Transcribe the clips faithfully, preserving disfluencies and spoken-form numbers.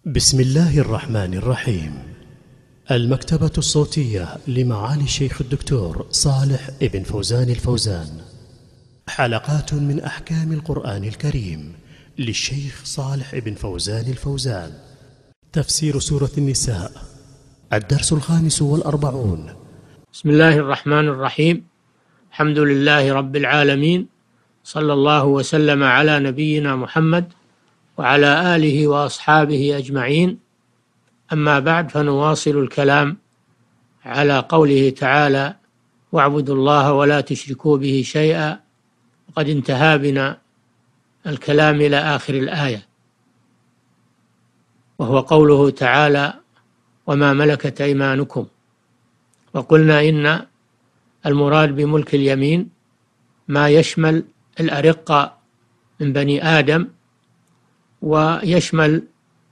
بسم الله الرحمن الرحيم. المكتبة الصوتية لمعالي الشيخ الدكتور صالح ابن فوزان الفوزان، حلقات من أحكام القرآن الكريم للشيخ صالح ابن فوزان الفوزان. تفسير سورة النساء، الدرس الخامس والأربعون. بسم الله الرحمن الرحيم. الحمد لله رب العالمين، صلى الله وسلم على نبينا محمد وعلى آله وأصحابه أجمعين. أما بعد، فنواصل الكلام على قوله تعالى: واعبدوا الله ولا تشركوا به شيئا. وقد انتهى بنا الكلام إلى آخر الآية، وهو قوله تعالى: وما ملكت أيمانكم. وقلنا إن المراد بملك اليمين ما يشمل الأرقة من بني آدم، ويشمل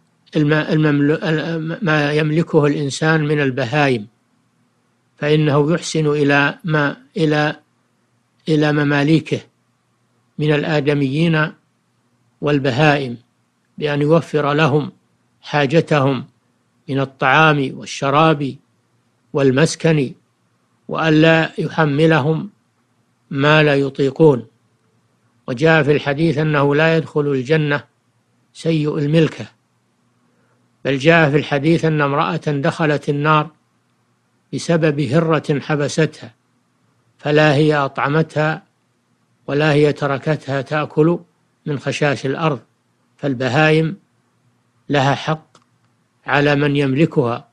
ما يملكه الإنسان من البهائم، فإنه يحسن إلى ما إلى إلى مماليكه من الآدميين والبهائم بأن يوفر لهم حاجتهم من الطعام والشراب والمسكن، وألا يحملهم ما لا يطيقون. وجاء في الحديث أنه لا يدخل الجنة سيء الملكة، بل جاء في الحديث أن امرأة دخلت النار بسبب هرة حبستها، فلا هي أطعمتها ولا هي تركتها تأكل من خشاش الأرض. فالبهائم لها حق على من يملكها،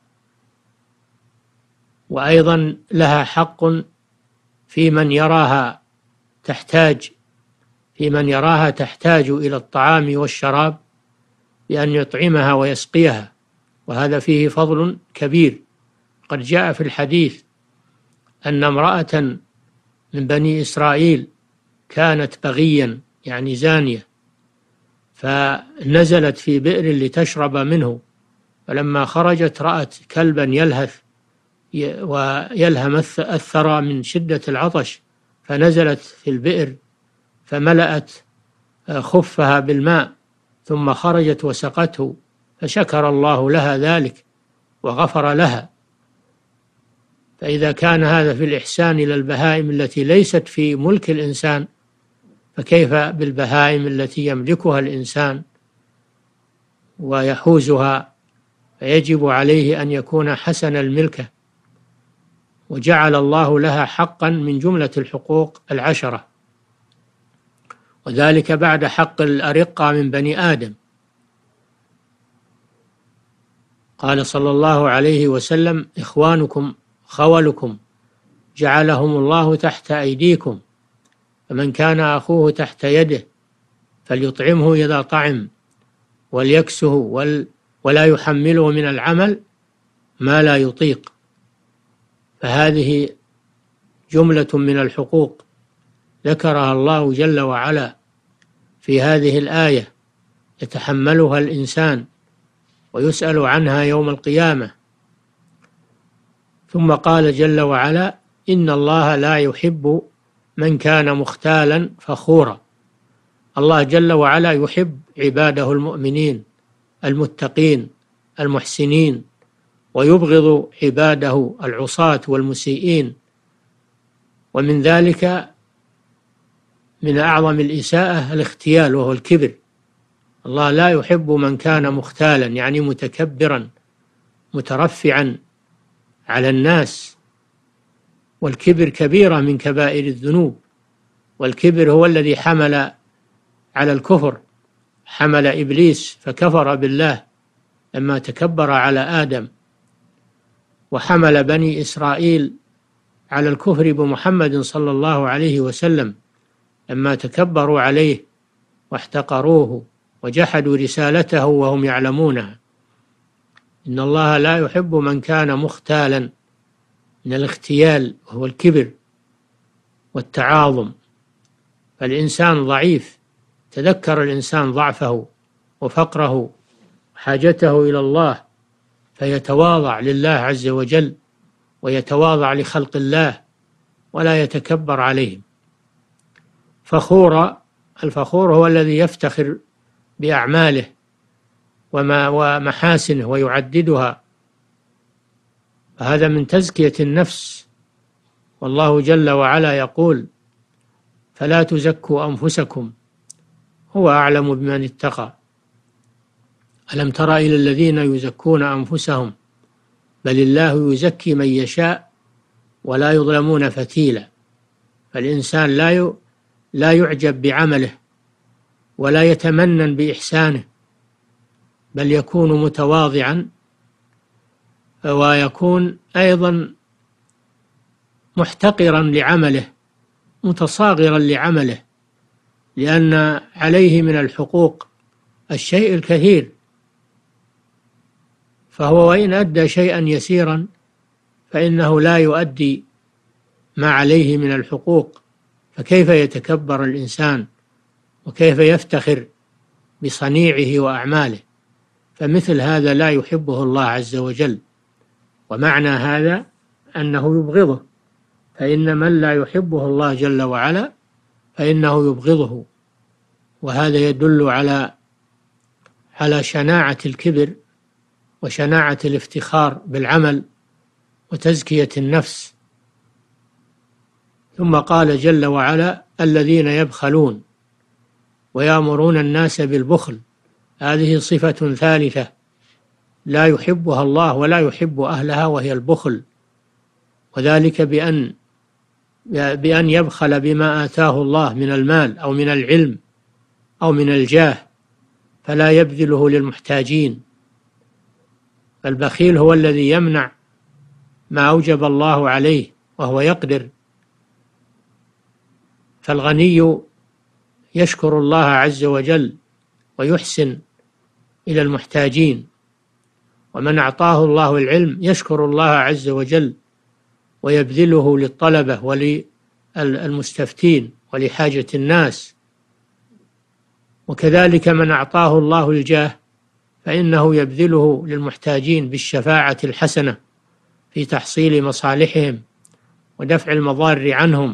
وأيضا لها حق في من يراها تحتاج في من يراها تحتاج إلى الطعام والشراب بأن يطعمها ويسقيها، وهذا فيه فضل كبير. قد جاء في الحديث أن امرأة من بني إسرائيل كانت بغيا، يعني زانية، فنزلت في بئر لتشرب منه، فلما خرجت رأت كلبا يلهث ويلهم الثرى من شدة العطش، فنزلت في البئر فملأت خفها بالماء، ثم خرجت وسقته، فشكر الله لها ذلك وغفر لها. فإذا كان هذا في الإحسان إلى البهائم التي ليست في ملك الإنسان، فكيف بالبهائم التي يملكها الإنسان ويحوزها؟ فيجب عليه أن يكون حسن الملكة، وجعل الله لها حقا من جملة الحقوق العشرة، وذلك بعد حق الأرقة من بني آدم. قال صلى الله عليه وسلم: إخوانكم خولكم جعلهم الله تحت أيديكم، فمن كان أخوه تحت يده فليطعمه إذا طعم وليكسه ولا يحمله من العمل ما لا يطيق. فهذه جملة من الحقوق ذكرها الله جل وعلا في هذه الآية، يتحملها الإنسان ويسأل عنها يوم القيامة. ثم قال جل وعلا: إن الله لا يحب من كان مختالا فخورا. الله جل وعلا يحب عباده المؤمنين المتقين المحسنين، ويبغض عباده العصاة والمسيئين. ومن ذلك من أعظم الإساءة الاختيال، وهو الكبر. الله لا يحب من كان مختالا، يعني متكبرا مترفعا على الناس، والكبر كبيرة من كبائر الذنوب. والكبر هو الذي حمل على الكفر، حمل إبليس فكفر بالله لما تكبر على آدم، وحمل بني إسرائيل على الكفر بمحمد صلى الله عليه وسلم لما تكبروا عليه واحتقروه وجحدوا رسالته وهم يعلمونها. إن الله لا يحب من كان مختالا، من الاختيال وهو الكبر والتعاظم. فالإنسان ضعيف، تذكر الإنسان ضعفه وفقره وحاجته إلى الله، فيتواضع لله عز وجل ويتواضع لخلق الله ولا يتكبر عليهم. فخورا، الفخور هو الذي يفتخر بأعماله وما ومحاسنه ويعددها، فهذا من تزكية النفس. والله جل وعلا يقول: فلا تزكوا أنفسكم هو أعلم بمن اتقى. ألم تر إلى الذين يزكون أنفسهم بل الله يزكي من يشاء ولا يظلمون فتيلا. فالإنسان لا لا يعجب بعمله ولا يتمنن بإحسانه، بل يكون متواضعا، ويكون أيضا محتقرا لعمله، متصاغرا لعمله، لأن عليه من الحقوق الشيء الكثير، فهو وإن أدى شيئا يسيرا فإنه لا يؤدي ما عليه من الحقوق، فكيف يتكبر الإنسان وكيف يفتخر بصنيعه وأعماله؟ فمثل هذا لا يحبه الله عز وجل، ومعنى هذا أنه يبغضه، فإن من لا يحبه الله جل وعلا فإنه يبغضه. وهذا يدل على على شناعة الكبر وشناعة الافتخار بالعمل وتزكية النفس. ثم قال جل وعلا: الذين يبخلون ويأمرون الناس بالبخل. هذه صفة ثالثة لا يحبها الله ولا يحب أهلها، وهي البخل، وذلك بأن بأن يبخل بما آتاه الله من المال أو من العلم أو من الجاه، فلا يبذله للمحتاجين. البخيل هو الذي يمنع ما أوجب الله عليه وهو يقدر. فالغني يشكر الله عز وجل ويحسن إلى المحتاجين، ومن أعطاه الله العلم يشكر الله عز وجل ويبذله للطلبة وللمستفتين ولحاجة الناس. وكذلك من أعطاه الله الجاه فإنه يبذله للمحتاجين بالشفاعة الحسنة في تحصيل مصالحهم ودفع المضار عنهم.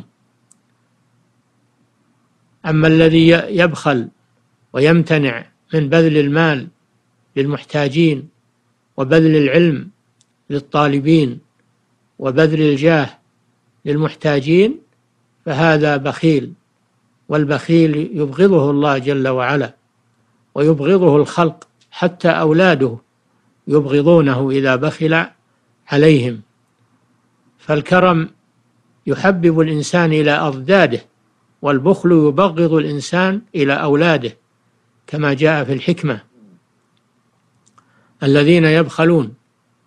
أما الذي يبخل ويمتنع من بذل المال للمحتاجين وبذل العلم للطالبين وبذل الجاه للمحتاجين فهذا بخيل، والبخيل يبغضه الله جل وعلا ويبغضه الخلق، حتى أولاده يبغضونه إذا بخل عليهم. فالكرم يحبب الإنسان إلى أضداده، والبخل يبغض الإنسان إلى أولاده، كما جاء في الحكمة: الذين يبخلون.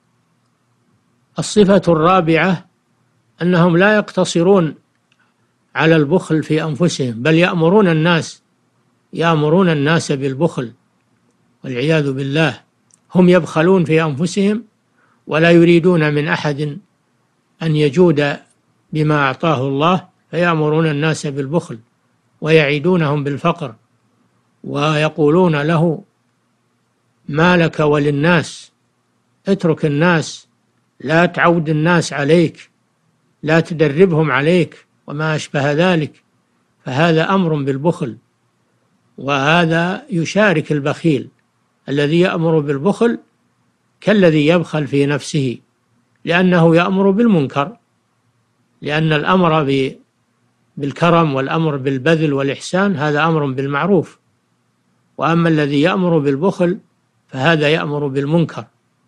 الصفة الرابعة أنهم لا يقتصرون على البخل في أنفسهم، بل يأمرون الناس يأمرون الناس بالبخل والعياذ بالله. هم يبخلون في أنفسهم ولا يريدون من أحد أن يجود بما أعطاه الله، فيأمرون الناس بالبخل ويعيدونهم بالفقر، ويقولون له: ما لك وللناس، اترك الناس، لا تعود الناس عليك، لا تدربهم عليك، وما أشبه ذلك. فهذا أمر بالبخل، وهذا يشارك البخيل الذي يأمر بالبخل كالذي يبخل في نفسه، لأنه يأمر بالمنكر، لأن الأمر بالكرم والأمر بالبذل والإحسان هذا أمر بالمعروف، وأما الذي يأمر بالبخل فهذا يأمر بالمنكر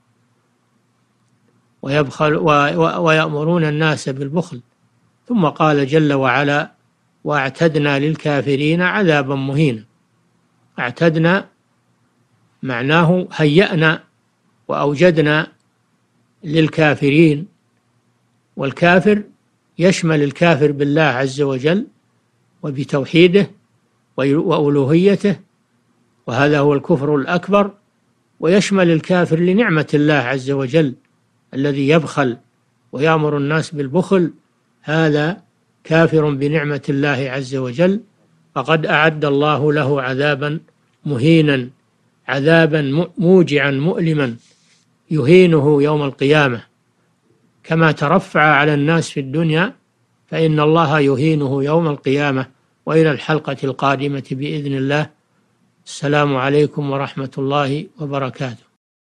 ويبخل ويأمرون الناس بالبخل. ثم قال جل وعلا: واعتدنا للكافرين عذابا مهينا. اعتدنا معناه هيأنا وأوجدنا للكافرين، والكافر يشمل الكافر بالله عز وجل وبتوحيده وألوهيته، وهذا هو الكفر الأكبر، ويشمل الكافر لنعمة الله عز وجل الذي يبخل ويأمر الناس بالبخل، هذا كافر بنعمة الله عز وجل، فقد أعد الله له عذابا مهينا، عذابا موجعا مؤلما يهينه يوم القيامة. كما ترفع على الناس في الدنيا فإن الله يهينه يوم القيامة. وإلى الحلقة القادمة بإذن الله. السلام عليكم ورحمة الله وبركاته.